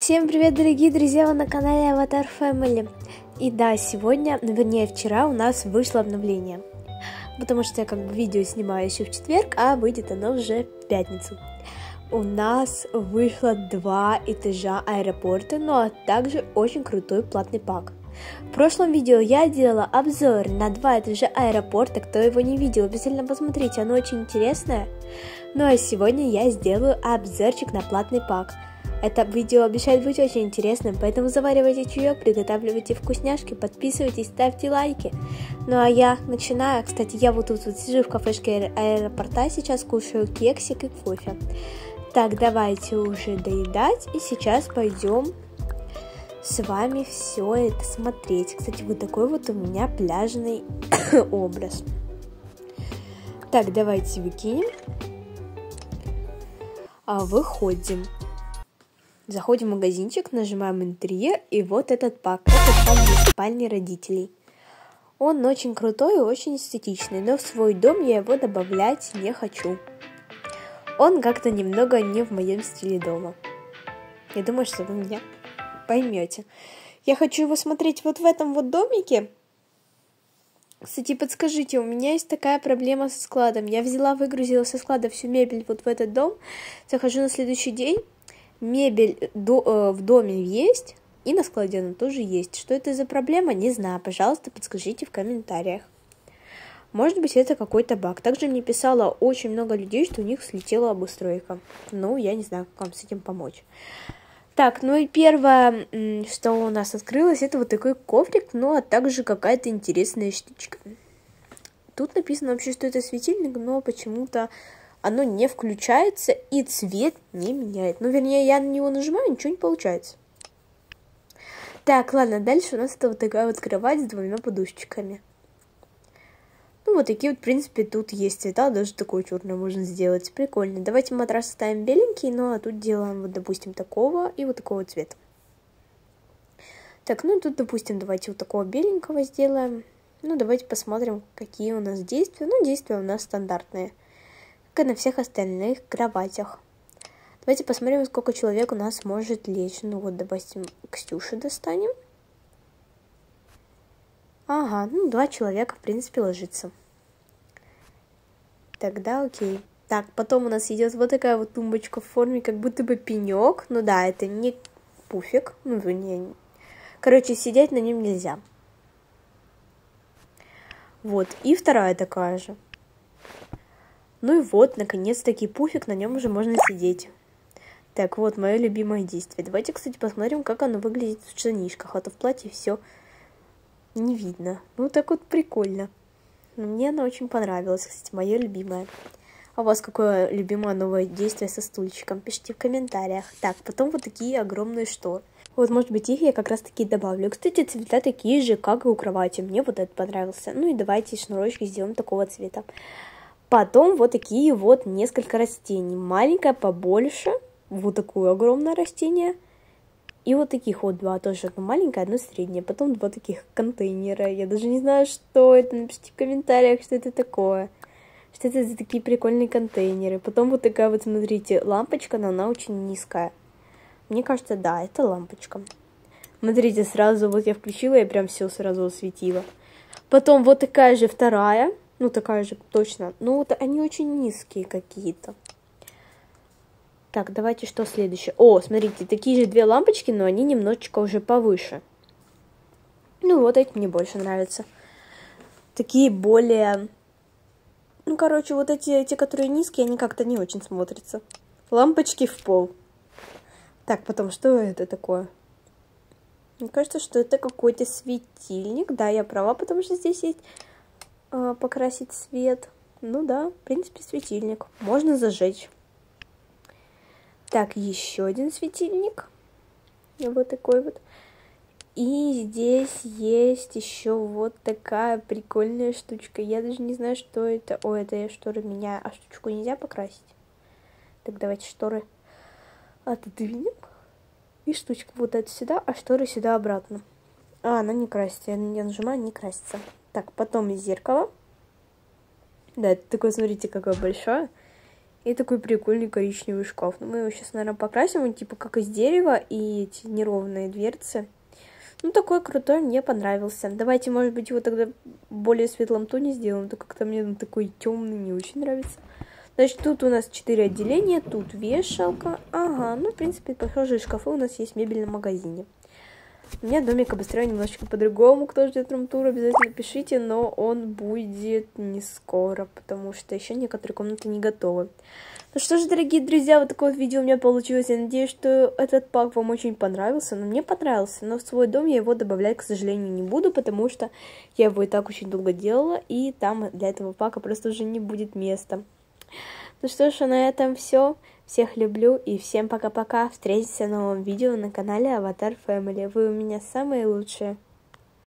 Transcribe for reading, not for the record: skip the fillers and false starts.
Всем привет, дорогие друзья, вы на канале Avatar Family. И да, сегодня, вернее вчера у нас вышло обновление. Потому что я видео снимаю еще в четверг, а выйдет оно уже в пятницу. У нас вышло 2 этажа аэропорта, а также очень крутой платный пак. В прошлом видео я делала обзор на 2 этажа аэропорта. Кто его не видел, обязательно посмотрите, оно очень интересное. Ну а сегодня я сделаю обзорчик на платный пак. Это видео обещает быть очень интересным, поэтому заваривайте чаек, приготавливайте вкусняшки, подписывайтесь, ставьте лайки. Ну а я начинаю. Кстати, я вот тут сижу в кафешке аэропорта, сейчас кушаю кексик и кофе. Так, давайте уже доедать, и сейчас пойдем с вами все это смотреть. Кстати, вот такой вот у меня пляжный образ. Так, давайте выкинем. Выходим. Заходим в магазинчик, нажимаем интерьер, и вот этот пак. Это пак для спальни родителей. Он очень крутой и очень эстетичный, но в свой дом я его добавлять не хочу. Он как-то немного не в моем стиле дома. Я думаю, что вы меня поймете. Я хочу его смотреть вот в этом вот домике. Кстати, подскажите, у меня есть такая проблема со складом. Я выгрузила со склада всю мебель вот в этот дом. Захожу на следующий день. Мебель в доме есть, и на складе она тоже есть. Что это за проблема, не знаю. Пожалуйста, подскажите в комментариях. Может быть, это какой-то баг. Также мне писало очень много людей, что у них слетела обустройка. Ну, я не знаю, как вам с этим помочь. Так, ну и первое, что у нас открылось, это вот такой коврик, ну, а также какая-то интересная штучка. Тут написано вообще, что это светильник, но почему-то оно не включается и цвет не меняет. Ну, вернее, я на него нажимаю, ничего не получается. Так, ладно, дальше у нас это вот такая вот кровать с 2 подушечками. Ну, вот такие вот, в принципе, тут есть цвета, даже такое черное можно сделать. Прикольно. Давайте матрас ставим беленький, ну, а тут делаем, вот, допустим, такого и вот такого цвета. Так, ну, тут, допустим, давайте вот такого беленького сделаем. Ну, давайте посмотрим, какие у нас действия. Ну, действия у нас стандартные, как и на всех остальных кроватях. Давайте посмотрим, сколько человек у нас может лечь. Ну вот, допустим, Ксюшу достанем. Ага, ну 2 человека, в принципе, ложится. Тогда окей. Так, потом у нас идет вот такая вот тумбочка в форме, как будто бы пенек. Ну да, это не пуфик. Ну, не... Короче, сидеть на нем нельзя. Вот, и вторая такая же. Ну и вот, наконец-таки пуфик, на нем уже можно сидеть. Так, вот, мое любимое действие. Давайте, кстати, посмотрим, как оно выглядит в штанишках, а то в платье все не видно. Ну, так вот прикольно. Мне оно очень понравилось, кстати, мое любимое. А у вас какое любимое новое действие со стульчиком? Пишите в комментариях. Так, потом вот такие огромные шторы. Вот, может быть, их я как раз-таки добавлю. Кстати, цвета такие же, как и у кровати. Мне вот этот понравился. Ну и давайте шнурочки сделаем такого цвета. Потом вот такие вот несколько растений. Маленькое побольше. Вот такое огромное растение. И вот таких вот 2. Тоже одно маленькое, одно среднее. Потом 2 таких контейнера. Я даже не знаю, что это. Напишите в комментариях, что это такое. Что это за такие прикольные контейнеры. Потом вот такая вот, смотрите, лампочка, но она очень низкая. Мне кажется, да, это лампочка. Смотрите, сразу вот я включила, и прям все сразу осветила. Потом вот такая же вторая. Ну, такая же, точно. Ну, вот они очень низкие какие-то. Так, давайте что следующее. О, смотрите, такие же 2 лампочки, но они немножечко уже повыше. Ну, вот эти мне больше нравятся. Такие более... Ну, короче, вот эти, которые низкие, они как-то не очень смотрятся. Лампочки в пол. Так, потом, что это такое? Мне кажется, что это какой-то светильник. Да, я права, потому что здесь есть... покрасить свет. Ну да, в принципе, светильник. Можно зажечь. Так, еще один светильник. Вот такой вот. И здесь есть еще вот такая прикольная штучка. Я даже не знаю, что это. О, это я шторы меняю. А штучку нельзя покрасить? Так, давайте шторы отодвинем. И штучка вот это сюда, а шторы сюда обратно. А, она не красится. Я нажимаю, не красится. Так, потом зеркало. Да, это такое, смотрите, какое большое. И такой прикольный коричневый шкаф. Ну, мы его сейчас, наверное, покрасим, он типа как из дерева, и эти неровные дверцы. Ну, такой крутой, мне понравился. Давайте, может быть, его тогда в более светлом тоне сделаем, то как-то мне он такой темный не очень нравится. Значит, тут у нас 4 отделения, тут вешалка. Ага, ну, в принципе, похожие шкафы у нас есть в мебельном магазине. У меня домик обустроен немножечко по-другому. Кто ждет рум-тур, обязательно пишите, но он будет не скоро, потому что еще некоторые комнаты не готовы. Ну что ж, дорогие друзья, вот такое вот видео у меня получилось. Я надеюсь, что этот пак вам очень понравился. Но мне понравился, но в свой дом я его добавлять, к сожалению, не буду, потому что я его и так очень долго делала, и там для этого пака просто уже не будет места. Ну что ж, на этом все. Всех люблю и всем пока-пока. Встретимся в новом видео на канале Аватар Family. Вы у меня самые лучшие.